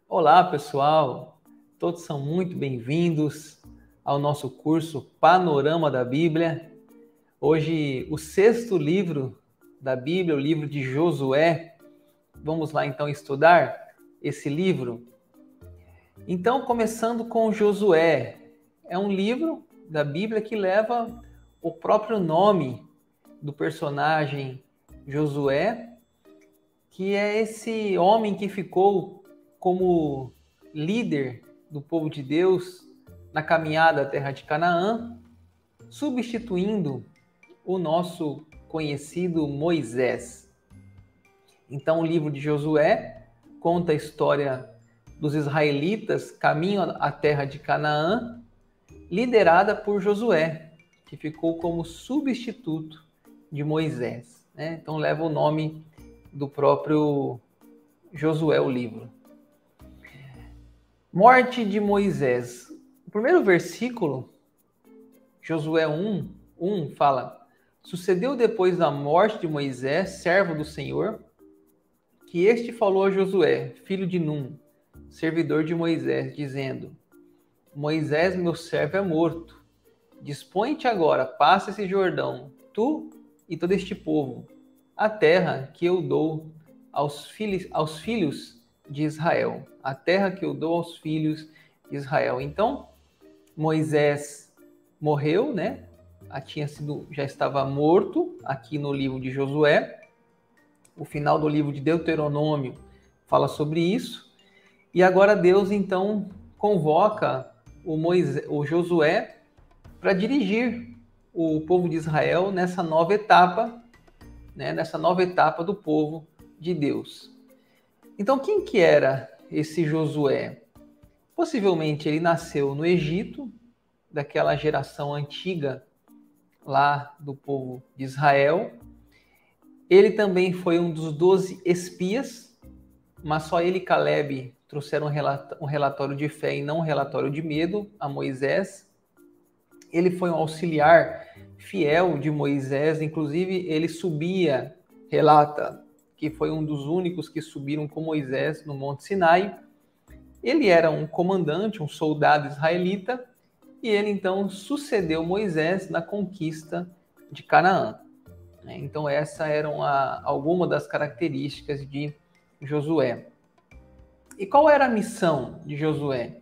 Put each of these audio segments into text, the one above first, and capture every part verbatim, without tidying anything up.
Olá, pessoal! Todos são muito bem-vindos ao nosso curso Panorama da Bíblia. Hoje, o sexto livro da Bíblia, o livro de Josué. Vamos lá, então, estudar esse livro? Então, começando com Josué. É um livro da Bíblia que leva o próprio nome do personagem Josué, que é esse homem que ficou como líder do povo de Deus na caminhada à terra de Canaã, substituindo o nosso conhecido Moisés. Então, o livro de Josué conta a história dos israelitas caminho à terra de Canaã, liderada por Josué, que ficou como substituto de Moisés, né? Então, leva o nome do próprio Josué, o livro. Morte de Moisés. O primeiro versículo, Josué um, um, fala: Sucedeu depois da morte de Moisés, servo do Senhor, que este falou a Josué, filho de Num, servidor de Moisés, dizendo: Moisés, meu servo, é morto. Dispõe-te agora, passa esse Jordão, tu e todo este povo, a terra que eu dou aos filhos, aos filhos de Israel. A terra que eu dou aos filhos de Israel. Então, Moisés morreu, né? Tinha sido, já estava morto aqui no livro de Josué. O final do livro de Deuteronômio fala sobre isso. E agora Deus, então, convoca o, Moisés, o Josué para dirigir o povo de Israel nessa nova etapa, né? Nessa nova etapa do povo de Deus. Então, quem que era esse Josué? Possivelmente ele nasceu no Egito, daquela geração antiga lá do povo de Israel. Ele também foi um dos doze espias, mas só ele e Caleb trouxeram um relatório de fé e não um relatório de medo a Moisés. Ele foi um auxiliar fiel de Moisés, inclusive ele subia, relata, que foi um dos únicos que subiram com Moisés no Monte Sinai. Ele era um comandante, um soldado israelita, e ele então sucedeu Moisés na conquista de Canaã. Então essas eram a, algumas das características de Josué. E qual era a missão de Josué?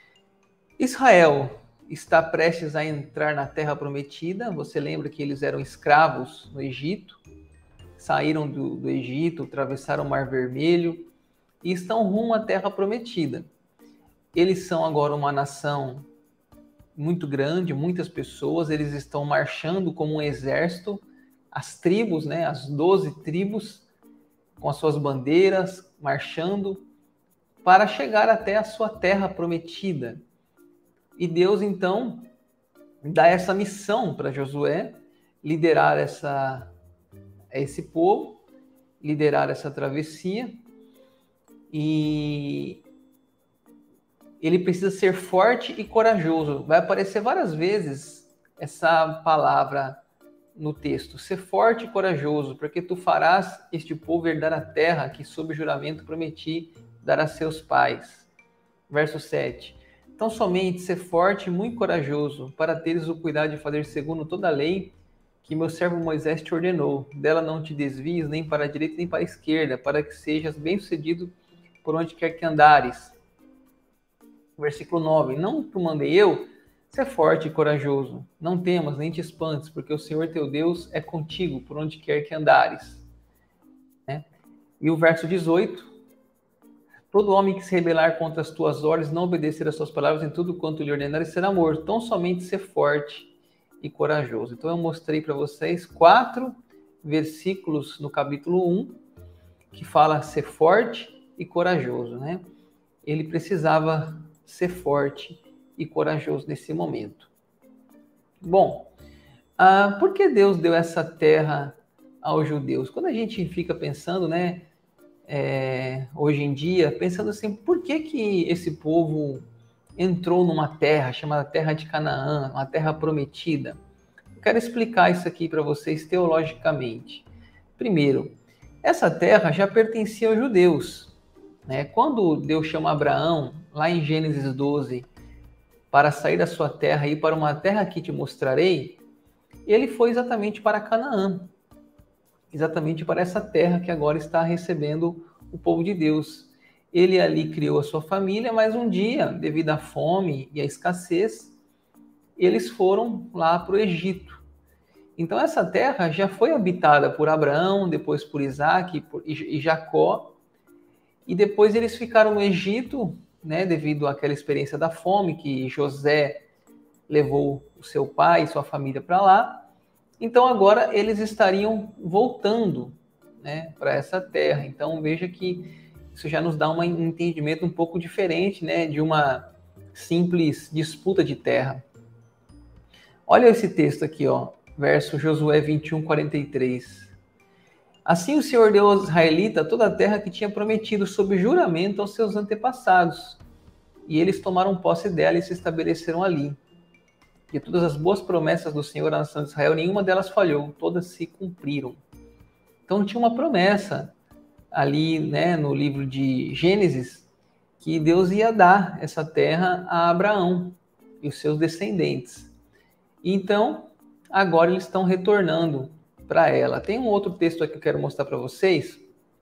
Israel está prestes a entrar na Terra Prometida. Você lembra que eles eram escravos no Egito? Saíram do, do Egito, atravessaram o Mar Vermelho e estão rumo à Terra Prometida. Eles são agora uma nação muito grande, muitas pessoas, eles estão marchando como um exército, as tribos, né, as doze tribos, com as suas bandeiras, marchando para chegar até a sua Terra Prometida. E Deus, então, dá essa missão para Josué, liderar essa esse povo, liderar essa travessia, e ele precisa ser forte e corajoso. Vai aparecer várias vezes essa palavra no texto, ser forte e corajoso, porque tu farás este povo herdar a terra que sob juramento prometi dar a seus pais. Verso sete. Então somente ser forte e muito corajoso, para teres o cuidado de fazer segundo toda a lei que meu servo Moisés te ordenou. Dela não te desvies nem para a direita nem para a esquerda, para que sejas bem-sucedido por onde quer que andares. Versículo nove. Não te mandei eu? Ser forte e corajoso. Não temas, nem te espantes, porque o Senhor teu Deus é contigo por onde quer que andares. Né? E o verso dezoito. Todo homem que se rebelar contra as tuas ordens, não obedecer às tuas palavras em tudo quanto lhe ordenares, será morto. Então somente ser forte e corajoso. Então eu mostrei para vocês quatro versículos no capítulo um que fala ser forte e corajoso, né? Ele precisava ser forte e corajoso nesse momento. Bom, ah, por que Deus deu essa terra aos judeus? Quando a gente fica pensando, né, é, hoje em dia, pensando assim, por que que esse povo entrou numa terra chamada Terra de Canaã, uma terra prometida? Eu quero explicar isso aqui para vocês teologicamente. Primeiro, essa terra já pertencia aos judeus. né? Quando Deus chama Abraão, lá em Gênesis doze, para sair da sua terra e ir para uma terra que te mostrarei, ele foi exatamente para Canaã, exatamente para essa terra que agora está recebendo o povo de Deus. Ele ali criou a sua família, mas um dia, devido à fome e à escassez, eles foram lá para o Egito. Então essa terra já foi habitada por Abraão, depois por Isaac e Jacó, e depois eles ficaram no Egito, né, devido àquela experiência da fome, que José levou o seu pai e sua família para lá. Então agora eles estariam voltando, né, para essa terra. Então veja que isso já nos dá um entendimento um pouco diferente, né, de uma simples disputa de terra. Olha esse texto aqui, ó, verso Josué vinte e um, quarenta e três. Assim o Senhor deu aos israelitas toda a terra que tinha prometido sob juramento aos seus antepassados, e eles tomaram posse dela e se estabeleceram ali. De todas as boas promessas do Senhor à nação de Israel, nenhuma delas falhou, todas se cumpriram. Então tinha uma promessa ali, né, no livro de Gênesis, que Deus ia dar essa terra a Abraão e os seus descendentes. Então, agora eles estão retornando para ela. Tem um outro texto aqui que eu quero mostrar para vocês.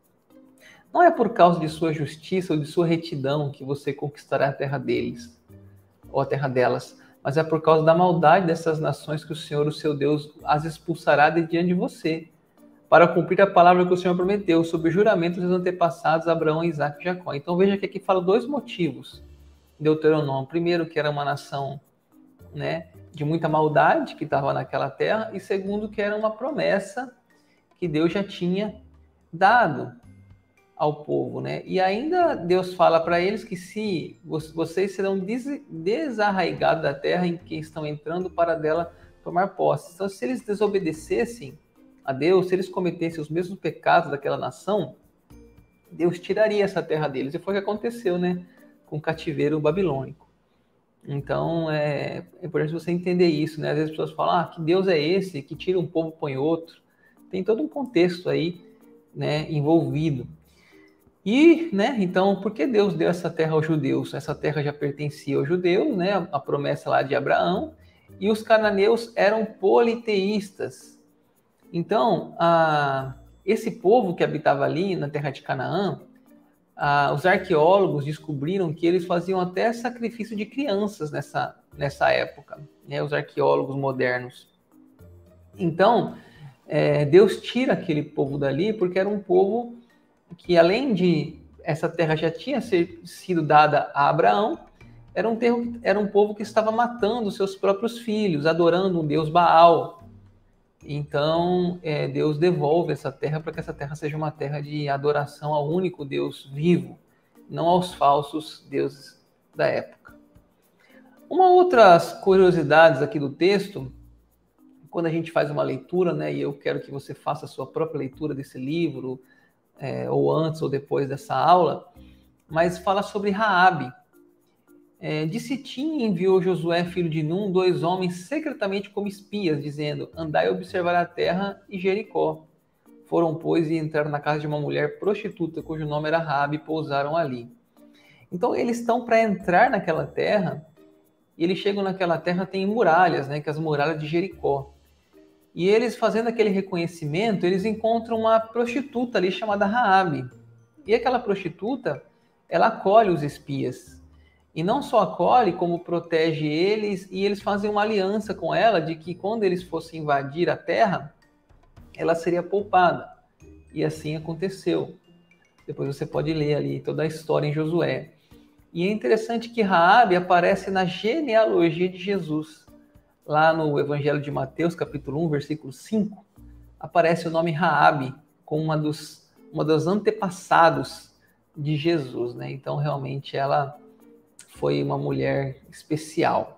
Não é por causa de sua justiça ou de sua retidão que você conquistará a terra deles, ou a terra delas, mas é por causa da maldade dessas nações que o Senhor, o seu Deus, as expulsará de diante de você, para cumprir a palavra que o Senhor prometeu, sob o juramento dos antepassados, Abraão, Isaac e Jacó. Então veja que aqui fala dois motivos em Deuteronômio. Primeiro, que era uma nação, né, de muita maldade que estava naquela terra, e segundo, que era uma promessa que Deus já tinha dado ao povo, né? E ainda Deus fala para eles que se vocês serão desarraigados da terra em que estão entrando para dela tomar posse. Então, se eles desobedecessem a Deus, se eles cometessem os mesmos pecados daquela nação, Deus tiraria essa terra deles. E foi o que aconteceu, né, com o cativeiro babilônico. Então, é, é importante você entender isso, né? Às vezes as pessoas falam, ah, que Deus é esse que tira um povo e põe outro. Tem todo um contexto aí, né, envolvido. E, né, então, por que Deus deu essa terra aos judeus? Essa terra já pertencia aos judeus, né, a promessa lá de Abraão, e os cananeus eram politeístas. Então, a, esse povo que habitava ali na terra de Canaã, a, os arqueólogos descobriram que eles faziam até sacrifício de crianças nessa, nessa época, né, os arqueólogos modernos. Então, é, Deus tira aquele povo dali porque era um povo que, além de essa terra já tinha ser, sido dada a Abraão, era um, terro, era um povo que estava matando seus próprios filhos, adorando um deus Baal. Então, é, Deus devolve essa terra para que essa terra seja uma terra de adoração ao único Deus vivo, não aos falsos deuses da época. Uma outras curiosidades aqui do texto, quando a gente faz uma leitura, né, e eu quero que você faça a sua própria leitura desse livro, É, ou antes ou depois dessa aula, mas fala sobre Raabe. É, de Sitim enviou Josué, filho de Num, dois homens secretamente como espias, dizendo, andai observar a terra e Jericó. Foram, pois, e entraram na casa de uma mulher prostituta, cujo nome era Raabe, e pousaram ali. Então, eles estão para entrar naquela terra, e eles chegam naquela terra, tem muralhas, né, que é as muralhas de Jericó. E eles, fazendo aquele reconhecimento, eles encontram uma prostituta ali chamada Raabe. E aquela prostituta, ela acolhe os espias. E não só acolhe, como protege eles, e eles fazem uma aliança com ela de que quando eles fossem invadir a terra, ela seria poupada. E assim aconteceu. Depois você pode ler ali toda a história em Josué. E é interessante que Raabe aparece na genealogia de Jesus. Lá no Evangelho de Mateus, capítulo um, versículo cinco, aparece o nome Raabe como uma dos, uma dos antepassados de Jesus, né? Então, realmente, ela foi uma mulher especial.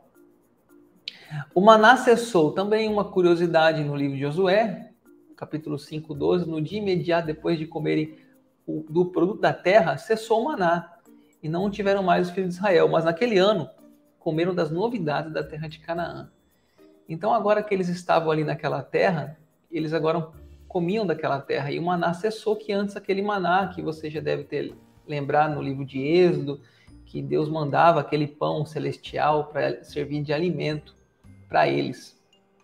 O maná cessou, também uma curiosidade no livro de Josué, capítulo cinco, doze, no dia imediato depois de comerem o, do produto da terra, cessou o maná, e não tiveram mais os filhos de Israel, mas naquele ano comeram das novidades da terra de Canaã. Então, agora que eles estavam ali naquela terra, eles agora comiam daquela terra. E o maná cessou, que antes aquele maná, que você já deve ter lembrar no livro de Êxodo que Deus mandava aquele pão celestial para servir de alimento para eles.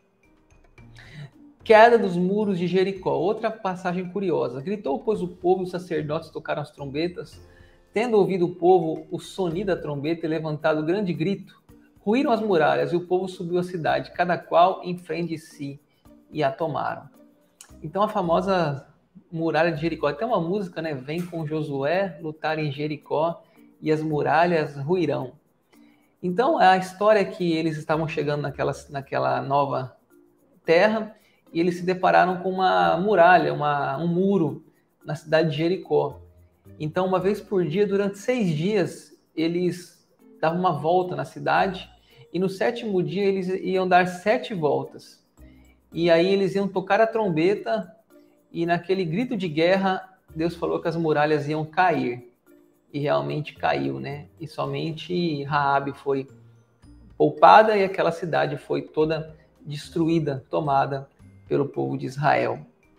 Queda dos muros de Jericó, outra passagem curiosa. Gritou, pois, o povo, os sacerdotes tocaram as trombetas. Tendo ouvido o povo o sonido da trombeta e levantado grande grito, ruíram as muralhas e o povo subiu à cidade, cada qual em frente de si, e a tomaram. Então a famosa muralha de Jericó, tem uma música, né? Vem com Josué lutar em Jericó e as muralhas ruirão. Então a história é que eles estavam chegando naquela, naquela nova terra e eles se depararam com uma muralha, uma, um muro na cidade de Jericó. Então, uma vez por dia, durante seis dias, eles davam uma volta na cidade e no sétimo dia eles iam dar sete voltas. E aí eles iam tocar a trombeta e naquele grito de guerra, Deus falou que as muralhas iam cair. E realmente caiu, né? E somente Raabe foi poupada e aquela cidade foi toda destruída, tomada pelo povo de Israel.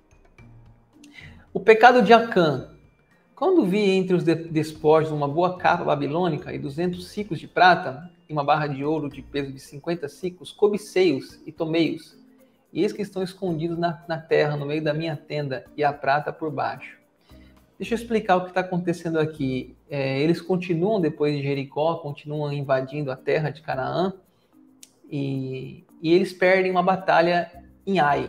O pecado de Acã. Quando vi entre os despojos uma boa capa babilônica e duzentos ciclos de prata e uma barra de ouro de peso de cinquenta ciclos, cobicei-os e tomei-os. E eis que estão escondidos na, na terra, no meio da minha tenda, e a prata por baixo. Deixa eu explicar o que está acontecendo aqui. É, eles continuam depois de Jericó, continuam invadindo a terra de Canaã, e, e eles perdem uma batalha em Ai.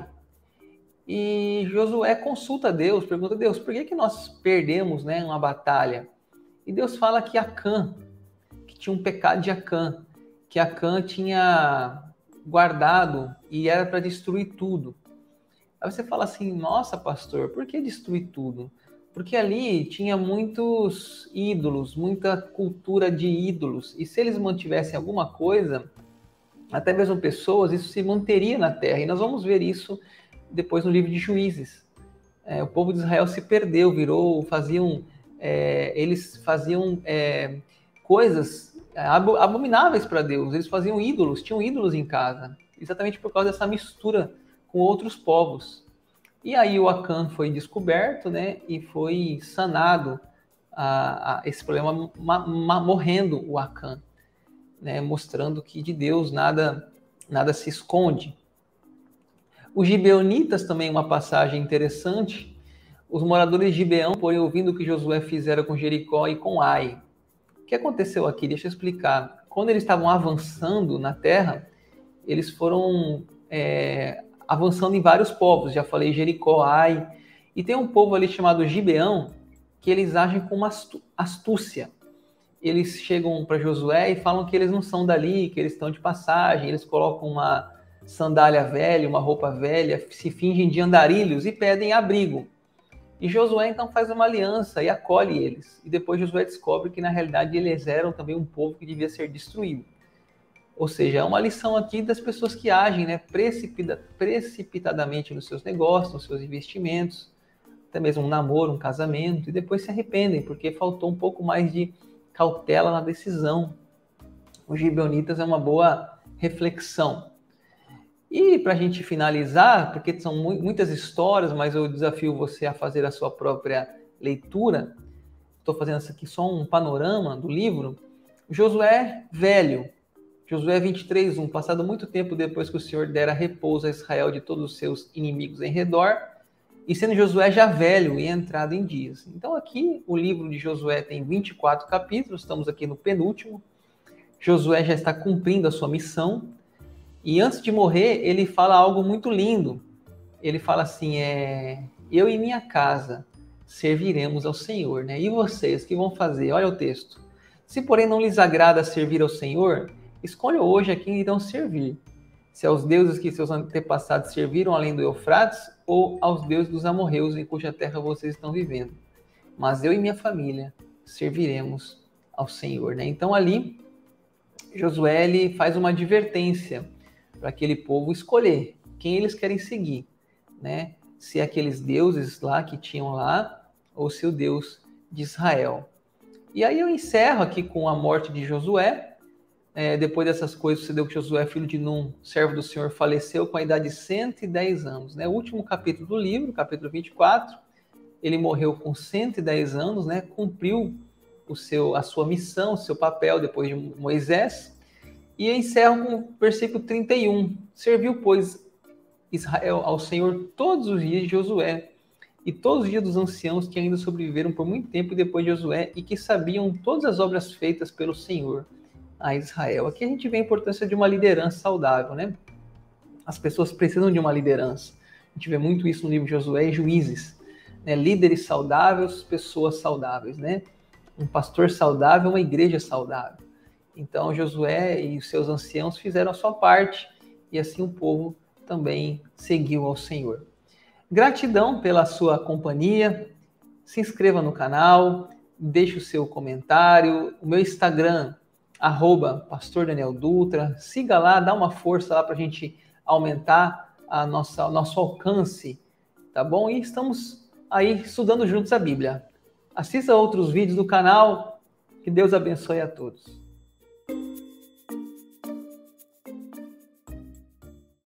E Josué consulta Deus, pergunta a Deus, por que, que nós perdemos, né, uma batalha? E Deus fala que Acã, que tinha um pecado de Acã, que Acã tinha guardado e era para destruir tudo. Aí você fala assim, nossa pastor, por que destruir tudo? Porque ali tinha muitos ídolos, muita cultura de ídolos, e se eles mantivessem alguma coisa, até mesmo pessoas, isso se manteria na terra, e nós vamos ver isso depois no livro de Juízes. É, o povo de Israel se perdeu, virou, faziam, é, eles faziam é, coisas abomináveis para Deus, eles faziam ídolos, tinham ídolos em casa, exatamente por causa dessa mistura com outros povos. E aí o Acã foi descoberto, né, e foi sanado a, a esse problema, ma, ma, morrendo o Acã, né, mostrando que de Deus nada, nada se esconde. Os gibeonitas também, uma passagem interessante. Os moradores de Gibeão, porém, ouvindo o que Josué fizera com Jericó e com Ai. O que aconteceu aqui? Deixa eu explicar. Quando eles estavam avançando na terra, eles foram é, avançando em vários povos. Já falei Jericó, Ai. E tem um povo ali chamado Gibeão, que eles agem com uma astúcia. Eles chegam para Josué e falam que eles não são dali, que eles estão de passagem. Eles colocam uma sandália velha, uma roupa velha, se fingem de andarilhos e pedem abrigo. E Josué então faz uma aliança e acolhe eles. E depois Josué descobre que na realidade eles eram também um povo que devia ser destruído. Ou seja, é uma lição aqui das pessoas que agem, né, precipita- precipitadamente nos seus negócios, nos seus investimentos, até mesmo um namoro, um casamento, e depois se arrependem porque faltou um pouco mais de cautela na decisão. Os gibeonitas é uma boa reflexão. E para a gente finalizar, porque são muitas histórias, mas eu desafio você a fazer a sua própria leitura. Estou fazendo isso aqui só um panorama do livro. Josué velho, Josué vinte e três, um, passado muito tempo depois que o Senhor dera repouso a Israel de todos os seus inimigos em redor, e sendo Josué já velho e entrado em dias. Então aqui o livro de Josué tem vinte e quatro capítulos, estamos aqui no penúltimo. Josué já está cumprindo a sua missão. E antes de morrer, ele fala algo muito lindo. Ele fala assim, é, eu e minha casa serviremos ao Senhor, né? E vocês, o que vão fazer? Olha o texto. Se, porém, não lhes agrada servir ao Senhor, escolham hoje a quem irão servir. Se aos deuses que seus antepassados serviram além do Eufrates, ou aos deuses dos amorreus em cuja terra vocês estão vivendo. Mas eu e minha família serviremos ao Senhor, né? Então, ali, Josué ele faz uma advertência para aquele povo escolher quem eles querem seguir, né? Se é aqueles deuses lá que tinham lá, ou se o Deus de Israel. E aí eu encerro aqui com a morte de Josué. É, depois dessas coisas, sucedeu que Josué, filho de Num, servo do Senhor, faleceu com a idade de cento e dez anos. Né? O último capítulo do livro, capítulo vinte e quatro, ele morreu com cento e dez anos, né? Cumpriu o seu, a sua missão, o seu papel depois de Moisés, e encerram com o versículo trinta e um. Serviu, pois, Israel ao Senhor todos os dias de Josué, e todos os dias dos anciãos que ainda sobreviveram por muito tempo depois de Josué, e que sabiam todas as obras feitas pelo Senhor a Israel. Aqui a gente vê a importância de uma liderança saudável, né? As pessoas precisam de uma liderança. A gente vê muito isso no livro de Josué e Juízes, né? Líderes saudáveis, pessoas saudáveis, né? Um pastor saudável, uma igreja saudável. Então Josué e os seus anciãos fizeram a sua parte, e assim o povo também seguiu ao Senhor. Gratidão pela sua companhia. Se inscreva no canal, deixe o seu comentário. O meu Instagram, arroba Pastor Daniel Dutra. Siga lá, dá uma força lá para a gente aumentar a nossa, o nosso alcance, tá bom? E estamos aí estudando juntos a Bíblia. Assista outros vídeos do canal. Que Deus abençoe a todos.